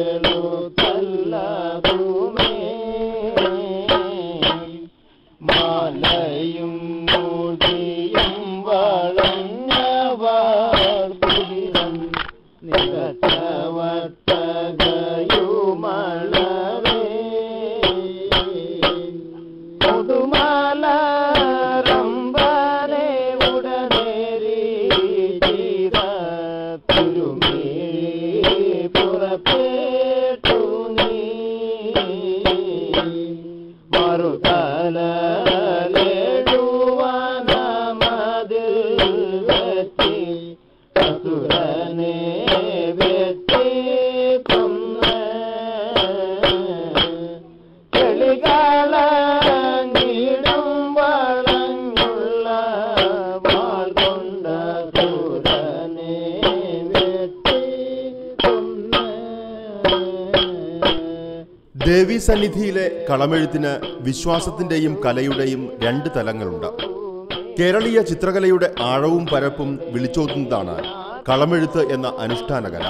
ദേവീ സന്നിധിയിലെ കളമെഴുത്തിന് വിശ്വാസത്തിന്റെയും കലയുടെയും രണ്ട് തലങ്ങളുണ്ട്. കേരളീയ ചിത്രകലയുടെ ആഴവും പരപ്പും വിളിച്ചോതുന്നതാണ് കളമെഴുത്ത് എന്ന അനുഷ്ഠാന കല.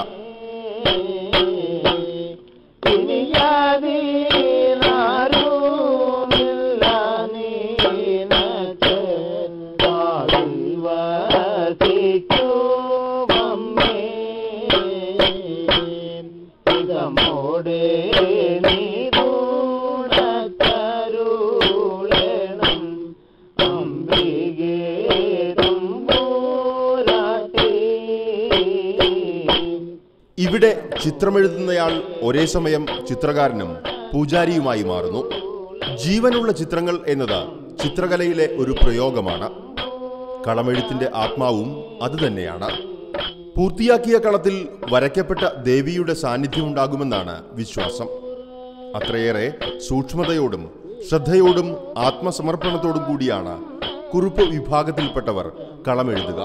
ഇവിടെ ചിത്രമെഴുതുന്നയാൾ ഒരേ സമയം ചിത്രകാരനും പൂജാരിയുമായി മാറുന്നു. ജീവനുള്ള ചിത്രങ്ങൾ എന്നത് ചിത്രകലയിലെ ഒരു പ്രയോഗമാണ്. കളമെഴുത്തിന്റെ ആത്മാവും അതുതന്നെയാണ്. പൂർത്തിയാക്കിയ കളത്തിൽ വരയ്ക്കപ്പെട്ട ദേവിയുടെ സാന്നിധ്യമുണ്ടാകുമെന്നാണ് വിശ്വാസം. അത്രയേറെ സൂക്ഷ്മതയോടും ശ്രദ്ധയോടും ആത്മസമർപ്പണത്തോടും കൂടിയാണ് കുറുപ്പ് വിഭാഗത്തിൽപ്പെട്ടവർ കളമെഴുതുക.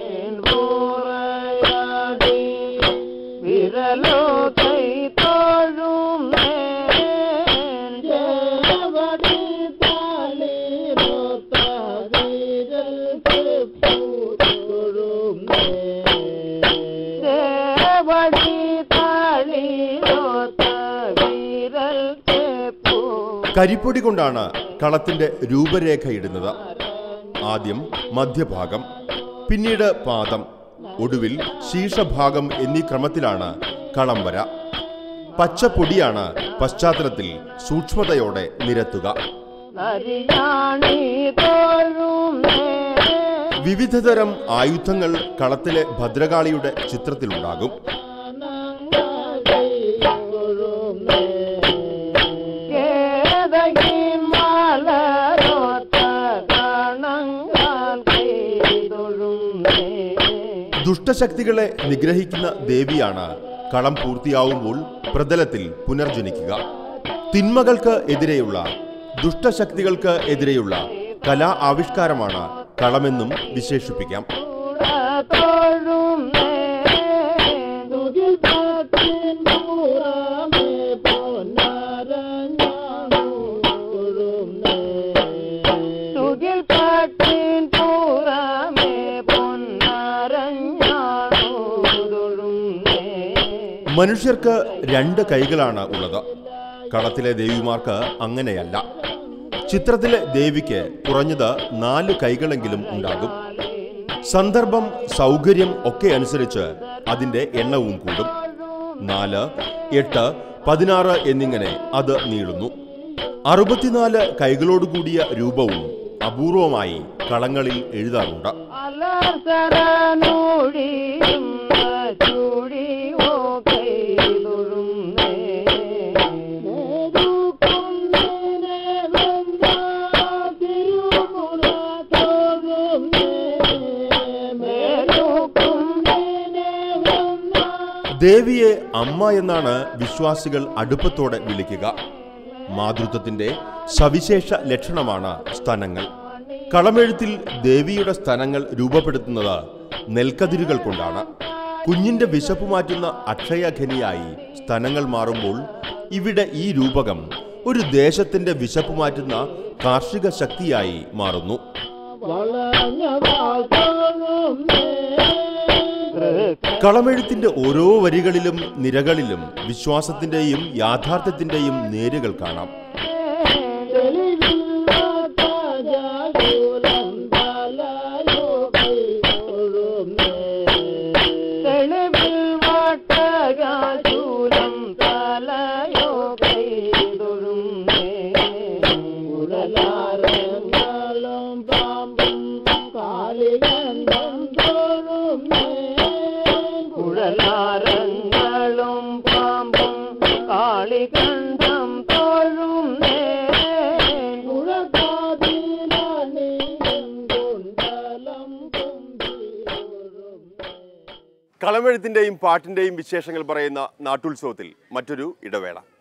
കരിപ്പൊടി കൊണ്ടാണ് കളത്തിന്റെ രൂപരേഖയിടുന്നത്. ആദ്യം മധ്യഭാഗം, പിന്നീട് പാദം, ഒടുവിൽ ശീർഷഭാഗം എന്നീ ക്രമത്തിലാണ് കളം വര. പച്ചപ്പൊടിയാണ് പശ്ചാത്തലത്തിൽ സൂക്ഷ്മതയോടെ നിരത്തുക. വിവിധതരം ആയുധങ്ങൾ കളത്തിലെ ഭദ്രകാളിയുടെ ചിത്രത്തിലുണ്ടാകും. ദുഷ്ടശക്തികളെ നിഗ്രഹിക്കുന്ന ദേവിയാണ് കളം പൂർത്തിയാവുമ്പോൾ പ്രതലത്തിൽ പുനർജനിക്കുക. തിന്മകൾക്ക് എതിരെയുള്ള, ദുഷ്ടശക്തികൾക്ക് എതിരെയുള്ള കലാ ആവിഷ്കാരമാണ് കളമെന്നും വിശേഷിപ്പിക്കാം. മനുഷ്യർക്ക് രണ്ട് കൈകളാണ് ഉള്ളത്. കളത്തിലെ ദേവിമാർക്ക് അങ്ങനെയല്ല. ചിത്രത്തിലെ ദേവിക്ക് കുറഞ്ഞത് 4 കൈകളെങ്കിലും ഉണ്ടാകും. സന്ദർഭം, സൗകര്യം ഒക്കെ അനുസരിച്ച് അതിന്റെ എണ്ണവും കൂടും. 4, 8, 16 എന്നിങ്ങനെ അത് നീളുന്നു. 64 കൈകളോടുകൂടിയ രൂപവും അപൂർവമായി കളങ്ങളിൽ എഴുതാറുണ്ട്. ദേവിയെ അമ്മ എന്നാണ് വിശ്വാസികൾ അടുപ്പത്തോടെ വിളിക്കുക. മാതൃത്വത്തിന്റെ സവിശേഷ ലക്ഷണമാണ് സ്തനങ്ങൾ. കളമെഴുത്തിൽ ദേവിയുടെ സ്തനങ്ങൾ രൂപപ്പെടുത്തുന്നത് നെൽക്കതിരുകൾ കൊണ്ടാണ്. കുഞ്ഞിന്റെ വിശപ്പ് മാറ്റുന്ന അക്ഷയഖനിയായി സ്തനങ്ങൾ മാറുമ്പോൾ ഇവിടെ ഈ രൂപകം ഒരു ദേശത്തിന്റെ വിശപ്പ് മാറ്റുന്ന കാർഷിക ശക്തിയായി കളമെഴുത്തിന്റെ ഓരോ വരികളിലും നിരകളിലും വിശ്വാസത്തിന്റെയും യാഥാർത്ഥ്യത്തിന്റെയും നേരുകൾ കാണാം. കളമെഴുത്തിന്റെയും പാട്ടിന്റെയും വിശേഷങ്ങൾ പറയുന്ന നാട്ടുത്സവത്തിൽ മറ്റൊരു ഇടവേള.